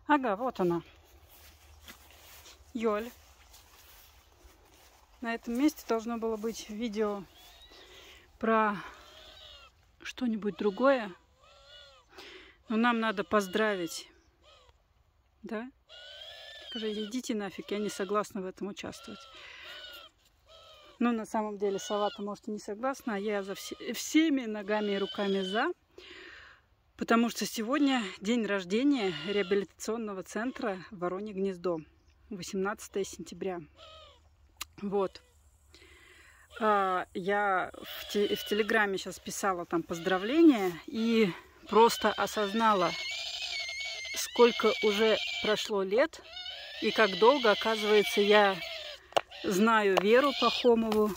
Ага, вот она. Йоль. На этом месте должно было быть видео про что-нибудь другое. Но нам надо поздравить. Да? Скажи, идите нафиг, я не согласна в этом участвовать. Ну, на самом деле, сова-то, может, и не согласна, а я всеми ногами и руками за. Потому что сегодня день рождения реабилитационного центра Воронье Гнездо. 18 сентября. Вот. Я в Телеграме сейчас писала там поздравления и просто осознала, сколько уже прошло лет и как долго, оказывается, я знаю Веру Пахомову.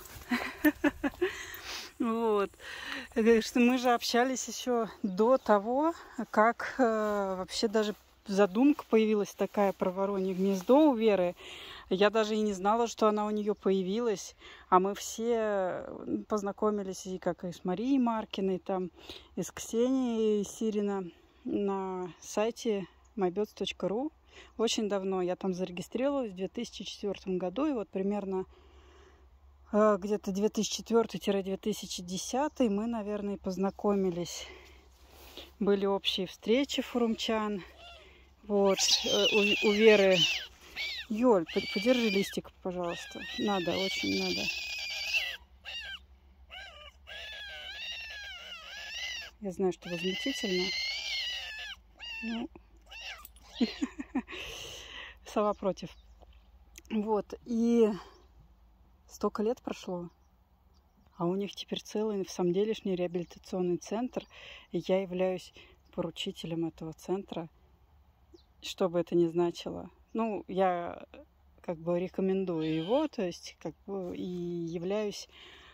Вот. Что мы же общались еще до того, как вообще даже задумка появилась такая про Воронье Гнездо у Веры. Я даже и не знала, что она у нее появилась. А мы все познакомились и как и с Марией Маркиной, там, и с Ксенией Сирина на сайте mybirds.ru. Очень давно я там зарегистрировалась в 2004 году. И вот примерно где-то 2004-2010 мы, наверное, познакомились. Были общие встречи форумчан. Вот. У Веры... Ёль, подержи листик, пожалуйста. Надо, очень надо. Я знаю, что возмутительно. Ну... Сова против. Вот. И столько лет прошло. А у них теперь целый, в самом делешний реабилитационный центр. И я являюсь поручителем этого центра. Что бы это ни значило. Ну, я как бы рекомендую его, то есть как бы и являюсь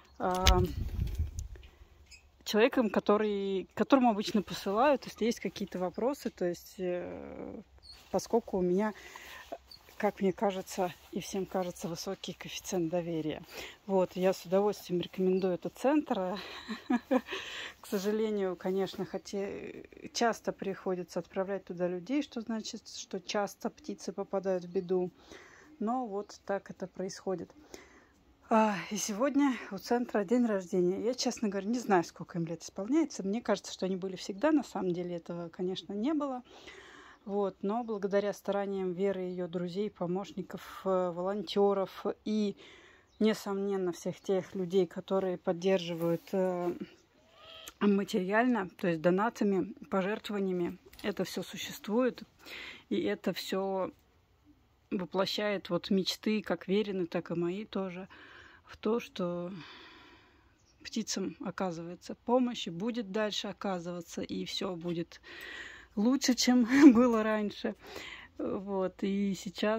человеком, которому обычно посылают, если есть какие-то вопросы, то есть поскольку у меня, как мне кажется, и всем кажется, высокий коэффициент доверия. Вот, я с удовольствием рекомендую этот центр. К сожалению, конечно, хотя часто приходится отправлять туда людей, что значит, что часто птицы попадают в беду. Но вот так это происходит. И сегодня у центра день рождения. Я, честно говоря, не знаю, сколько им лет исполняется. Мне кажется, что они были всегда. На самом деле этого, конечно, не было. Вот, но благодаря стараниям Веры, ее друзей, помощников, волонтеров и, несомненно, всех тех людей, которые поддерживают материально, то есть донатами, пожертвованиями, это все существует, и это все воплощает вот мечты, как Верины, так и мои тоже, в то, что птицам оказывается помощь, и будет дальше оказываться, и все будет лучше, чем было раньше. Вот. И сейчас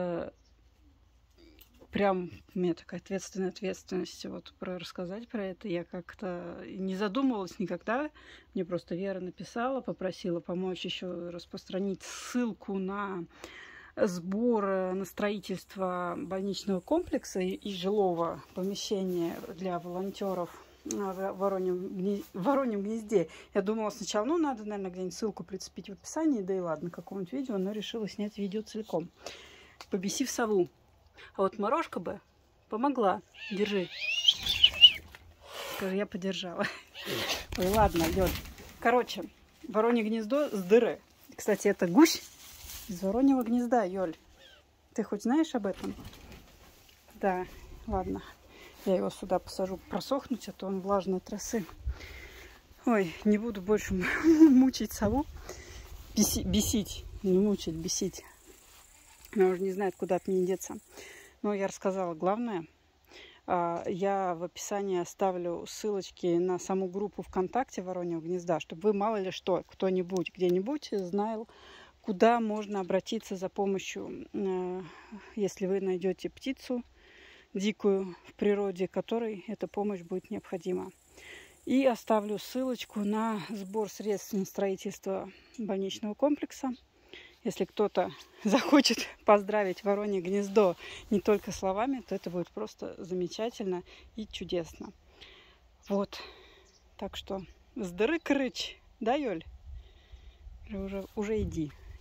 прям у меня такая ответственность вот рассказать про это. Я как-то не задумывалась никогда. Мне просто Вера написала, попросила помочь еще распространить ссылку на сбор на строительство больничного комплекса и жилого помещения для волонтеров в Вороньем Гнезде. Я думала сначала, ну, надо, наверное, где-нибудь ссылку прицепить в описании, да и ладно, какого-нибудь видео, но решила снять видео целиком, побесив сову. А вот морожка бы помогла. Держи. Скажи, я подержала. Ой, ладно, идет. Короче, Воронье Гнездо с дыры. Кстати, это гусь из Вороньего Гнезда, Ёль. Ты хоть знаешь об этом? Да, ладно. Я его сюда посажу просохнуть, а то он влажный от росы. Ой, не буду больше мучить сову. Бесить. Не мучить, бесить. Она уже не знает, куда от меня деться. Но я рассказала главное. Я в описании оставлю ссылочки на саму группу ВКонтакте Вороньего Гнезда, чтобы вы, мало ли что, кто-нибудь где-нибудь знал, куда можно обратиться за помощью, если вы найдете птицу дикую в природе, которой эта помощь будет необходима. И оставлю ссылочку на сбор средств на строительство больничного комплекса. Если кто-то захочет поздравить Воронье Гнездо не только словами, то это будет просто замечательно и чудесно. Вот. Так что с дыры крыч, да, Ёль? Уже иди.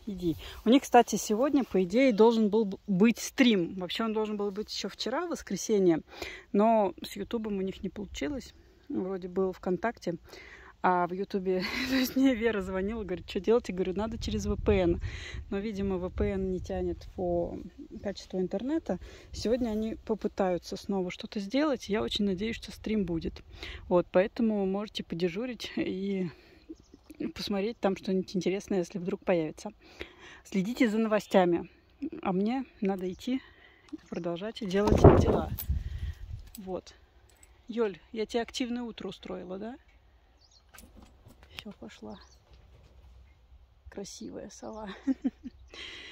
иди. У них, кстати, сегодня, по идее, должен был быть стрим. Вообще он должен был быть еще вчера, в воскресенье, но с Ютубом у них не получилось. Вроде был ВКонтакте, а в Ютубе, то есть мне Вера звонила, говорит, что делать? Я говорю, надо через VPN. Но, видимо, VPN не тянет по качеству интернета. Сегодня они попытаются снова что-то сделать. Я очень надеюсь, что стрим будет. Вот, поэтому можете подежурить и посмотреть там что-нибудь интересное, если вдруг появится. Следите за новостями. А мне надо идти продолжать делать дела. Вот. Ёль, я тебе активное утро устроила, да? Все, пошла. Красивая сова.